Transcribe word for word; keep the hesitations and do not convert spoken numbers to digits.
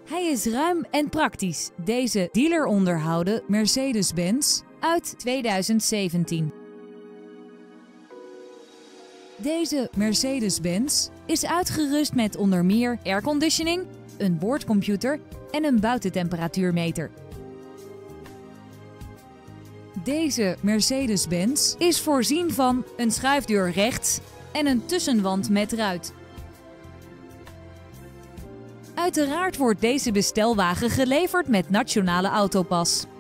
Hij is ruim en praktisch. Deze dealer onderhouden Mercedes-Benz uit tweeduizend zeventien. Deze Mercedes-Benz is uitgerust met onder meer airconditioning, een boordcomputer en een buitentemperatuurmeter. Deze Mercedes-Benz is voorzien van een schuifdeur rechts en een tussenwand met ruit. Uiteraard wordt deze bestelwagen geleverd met Nationale Autopas.